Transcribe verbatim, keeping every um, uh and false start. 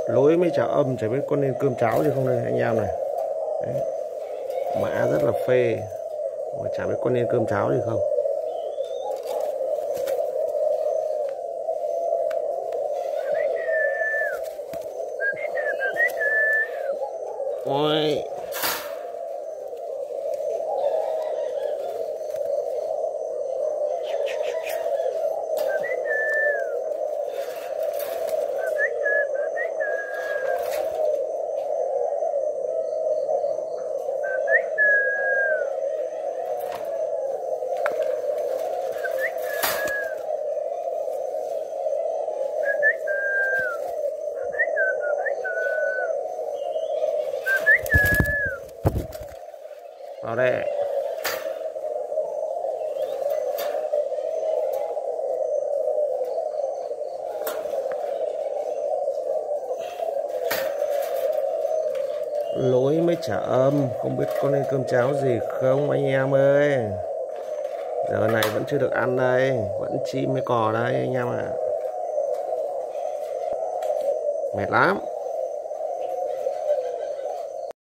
Lối mới chả âm, chả biết có nên cơm cháo gì không đây anh em này. Đấy. Mã rất là phê, mà chả biết có nên cơm cháo gì không. Ôi. Vào đây. Lối mới trả âm, không biết có nên cơm cháo gì không anh em ơi. Giờ này vẫn chưa được ăn đây, vẫn chim với cò đây anh em ạ. À. Mệt lắm.